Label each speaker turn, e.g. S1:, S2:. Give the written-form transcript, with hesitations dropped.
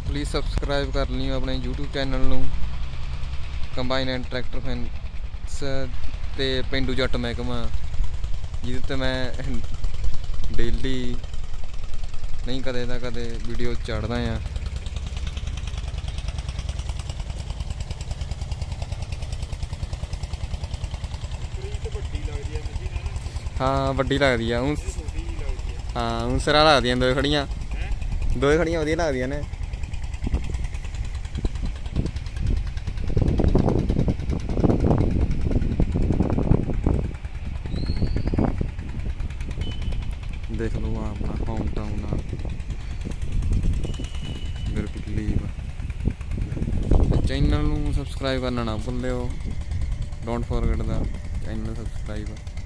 S1: Please subscribe कर लियो अपने यूट्यूब चैनल नूं कंबाइन एंड ट्रैक्टर फैंस ते पेंडू जट महकमा जिहदे ते मैं डेली नहीं कदे दा कदे वीडियो चढ़दा आ। हाँ वड्डी लगदी है हूँ। हाँ हूँ सिरा लगदियां दो खड़ियां वधिया लगदियां ने। देख लो अपना होम टाउन चैनल नूं सबसक्राइब करना ना भुल्लिओ। Don't forget the channel subscribe.